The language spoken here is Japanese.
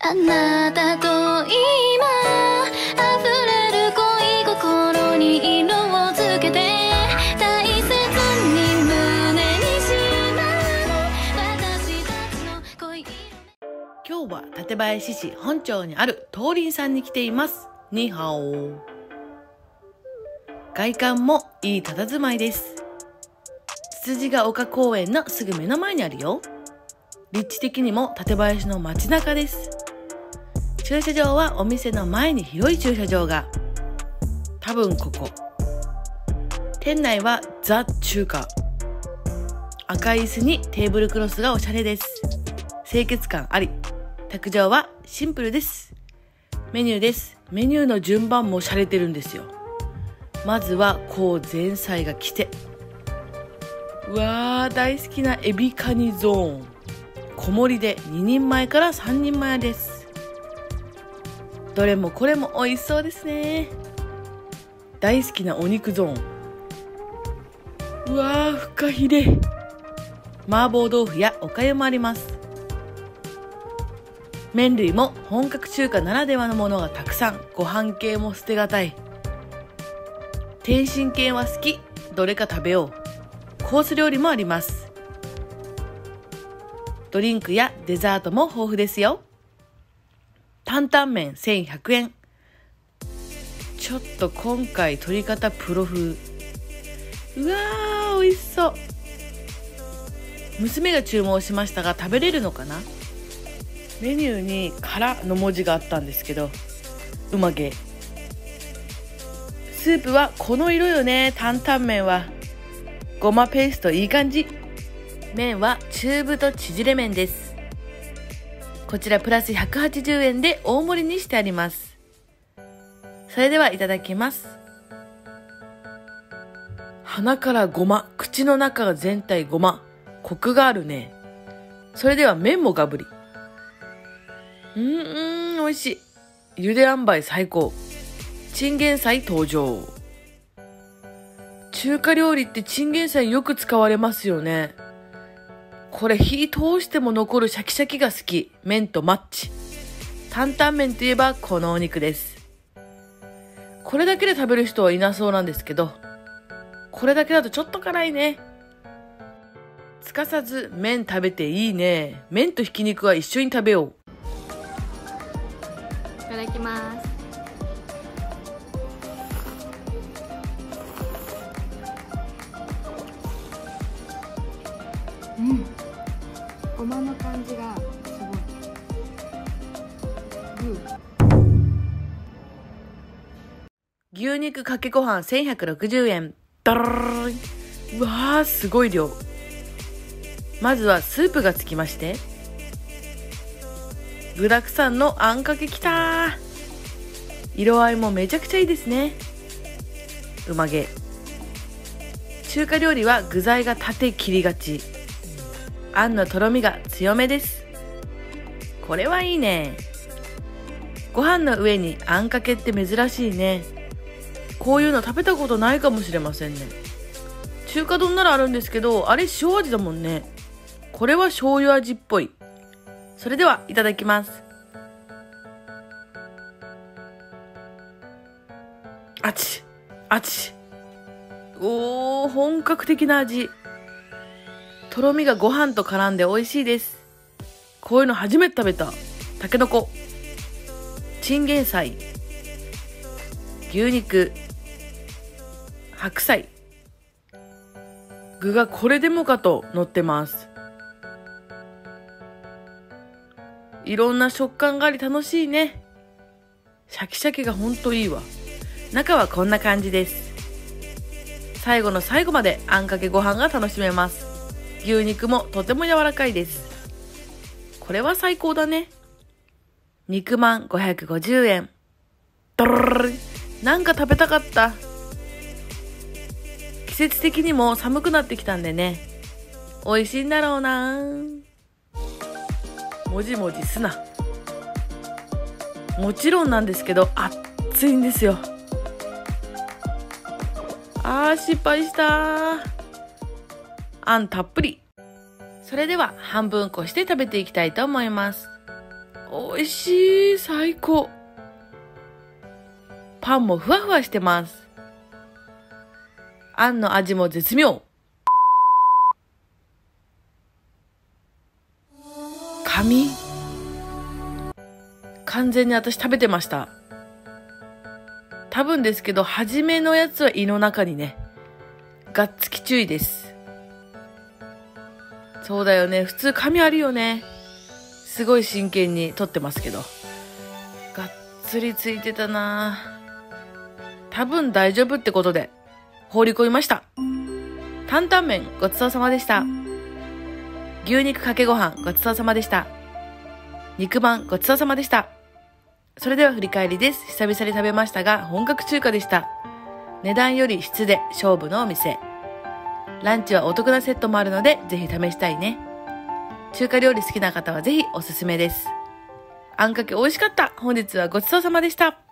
あなたと今溢れる恋心に色をつけて大切に胸にしまう私たちの恋色。 今日は館林市本町にある東林さんに来ています。ニーハオ。外観もいい佇まいです。つつじが丘公園のすぐ目の前にあるよ。立地的にも館林の街中です。駐車場はお店の前に広い駐車場が。多分ここ。店内はザ中華。赤い椅子にテーブルクロスがおしゃれです。清潔感あり。卓上はシンプルです。メニューです。メニューの順番も洒落てるんですよ。まずはこう前菜が来て。うわー、大好きなエビカニゾーン。小盛りで2人前から3人前です。どれもこれも美味しそうですね。大好きなお肉ゾーン。うわー、フカヒレ。麻婆豆腐やおかゆもあります。麺類も本格中華ならではのものがたくさん。ご飯系も捨てがたい。天津系は好き。どれか食べよう。コース料理もあります。ドリンクやデザートも豊富ですよ。担々麺1100円。ちょっと今回取り方プロ風。うわー、美味しそう。娘が注文しましたが食べれるのかな。メニューに辛の文字があったんですけど、うまげ。スープはこの色よね。担々麺はごまペーストいい感じ。麺は中太縮れ麺です。こちらプラス180円で大盛りにしてあります。それではいただきます。鼻からごま、口の中が全体ごま。コクがあるね。それでは麺もガブリ。美味しい。茹で塩梅最高。チンゲン菜登場。中華料理ってチンゲン菜よく使われますよね。これ火通しても残るシャキシャキが好き。麺とマッチ。担々麺といえばこのお肉です。これだけで食べる人はいなそうなんですけど、これだけだとちょっと辛いね。すかさず麺食べていいね。麺とひき肉は一緒に食べよう。 いただきます。ごまの感じがすごい。 牛肉かけご飯1160円。ドロロリ。うわー、すごい量。まずはスープがつきまして、具沢山のあんかけきたー。色合いもめちゃくちゃいいですね。うまげ。中華料理は具材が縦切りがち。あんのとろみが強めです。これはいいね。ご飯の上にあんかけって珍しいね。こういうの食べたことないかもしれませんね。中華丼ならあるんですけど、あれ塩味だもんね。これは醤油味っぽい。それではいただきます。あちあち。おー、本格的な味。とろみがご飯と絡んで美味しいです。こういうの初めて食べた。たけのこ、チンゲン菜、牛肉、白菜。具がこれでもかと乗ってます。いろんな食感があり楽しいね。シャキシャキがほんといいわ。中はこんな感じです。最後の最後まであんかけご飯が楽しめます。牛肉もとても柔らかいです。これは最高だね。肉まん550円。ドロロリ。なんか食べたかった。季節的にも寒くなってきたんでね、美味しいんだろうな。もじもじすな。もちろんなんですけど熱いんですよ。失敗した。あんたっぷり。それでは半分こして食べていきたいと思います。 美味しい。最高。パンもふわふわしてます。あんの味も絶妙。紙完全に私食べてました。多分ですけど、初めのやつは胃の中にね、がっつき注意です。そうだよね。普通紙あるよね。すごい真剣に取ってますけど。がっつりついてたな。多分大丈夫ってことで、放り込みました。担々麺ごちそうさまでした。牛肉かけご飯ごちそうさまでした。肉まんごちそうさまでした。それでは振り返りです。久々に食べましたが、本格中華でした。値段より質で勝負のお店。ランチはお得なセットもあるので、ぜひ試したいね。中華料理好きな方はぜひおすすめです。あんかけ美味しかった。本日はごちそうさまでした。